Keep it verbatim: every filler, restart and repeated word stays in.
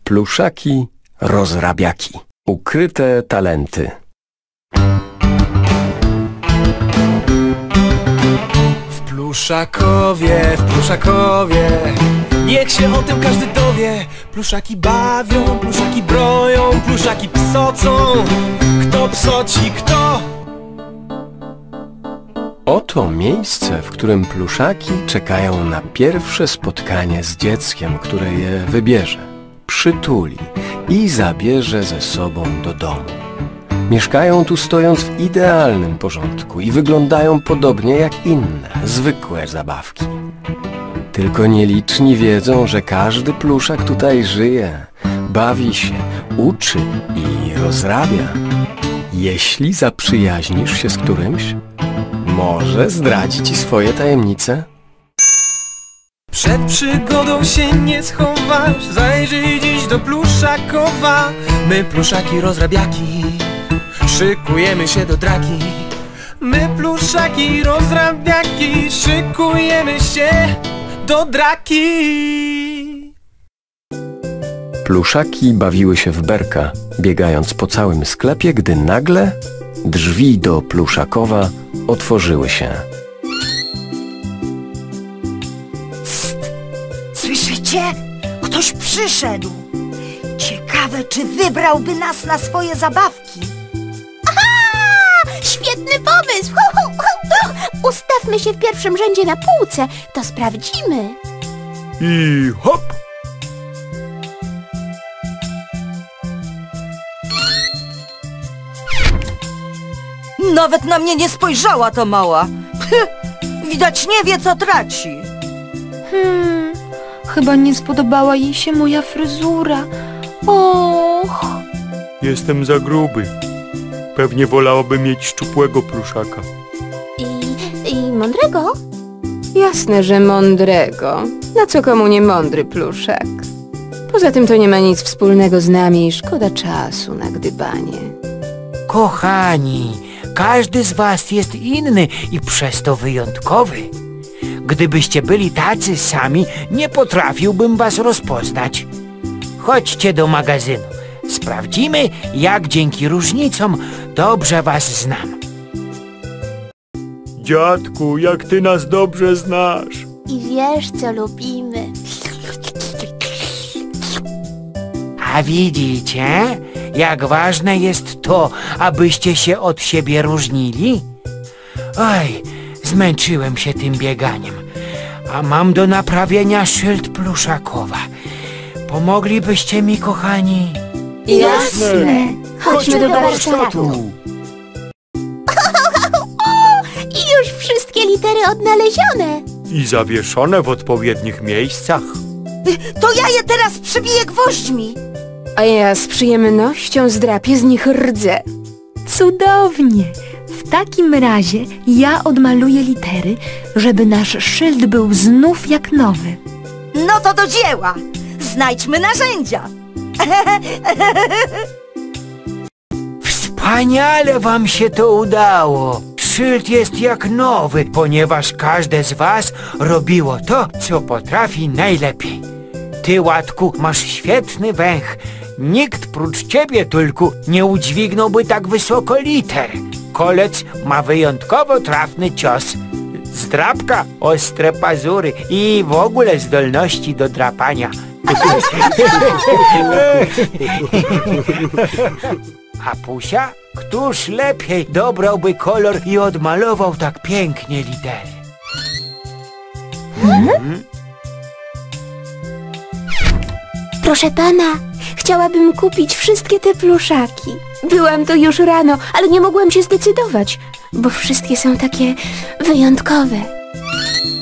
Pluszaki rozrabiaki. Ukryte talenty. W Pluszakowie, w Pluszakowie, niech się o tym każdy dowie. Pluszaki bawią, pluszaki broją, pluszaki psocą. Kto psoci, kto? Oto miejsce, w którym pluszaki czekają na pierwsze spotkanie z dzieckiem, które je wybierze, przytuli i zabierze ze sobą do domu. Mieszkają tu stojąc w idealnym porządku i wyglądają podobnie jak inne, zwykłe zabawki. Tylko nieliczni wiedzą, że każdy pluszak tutaj żyje, bawi się, uczy i rozrabia. Jeśli zaprzyjaźnisz się z którymś, może zdradzi ci swoje tajemnice. Przed przygodą się nie schowasz, zajrzyj dziś do Pluszakowa. My pluszaki rozrabiaki, szykujemy się do draki. My pluszaki rozrabiaki, szykujemy się do draki. Pluszaki bawiły się w berka, biegając po całym sklepie, gdy nagle drzwi do Pluszakowa otworzyły się. Psst! Słyszycie? Ktoś przyszedł. Ciekawe, czy wybrałby nas na swoje zabawki. Aha! Świetny pomysł! Ustawmy się w pierwszym rzędzie na półce, to sprawdzimy. I hop! Nawet na mnie nie spojrzała ta mała. Widać nie wie, co traci. Hmm, chyba nie spodobała jej się moja fryzura. Och. Jestem za gruby. Pewnie wolałaby mieć szczupłego pluszaka. I, i mądrego? Jasne, że mądrego. Na co komu nie mądry pluszak? Poza tym to nie ma nic wspólnego z nami i szkoda czasu na gdybanie. Kochani, każdy z was jest inny i przez to wyjątkowy. Gdybyście byli tacy sami, nie potrafiłbym was rozpoznać. Chodźcie do magazynu. Sprawdzimy, jak dzięki różnicom dobrze was znam. Dziadku, jak ty nas dobrze znasz. I wiesz, co lubimy. A widzicie, jak ważne jest to, abyście się od siebie różnili? Oj, zmęczyłem się tym bieganiem, a mam do naprawienia szyld Pluszakowa. Pomoglibyście mi, kochani? Jasne! Chodźmy do warsztatu. I już wszystkie litery odnalezione. I zawieszone w odpowiednich miejscach. To ja je teraz przybiję gwoźdźmi. A ja z przyjemnością zdrapię z nich rdze. Cudownie! W takim razie ja odmaluję litery, żeby nasz szyld był znów jak nowy. No to do dzieła. Znajdźmy narzędzia. Wspaniale wam się to udało. Szyld jest jak nowy, ponieważ każde z was robiło to, co potrafi najlepiej. Ty, Łatku, masz świetny węch. Nikt prócz ciebie, Tulku, nie udźwignąłby tak wysoko liter. Kolec ma wyjątkowo trafny cios. Zdrabka, ostre pazury i w ogóle zdolności do drapania. A Pusia? Któż lepiej dobrałby kolor i odmalował tak pięknie litery? Hmm? Proszę pana, chciałabym kupić wszystkie te pluszaki. Byłam tu już rano, ale nie mogłam się zdecydować, bo wszystkie są takie wyjątkowe.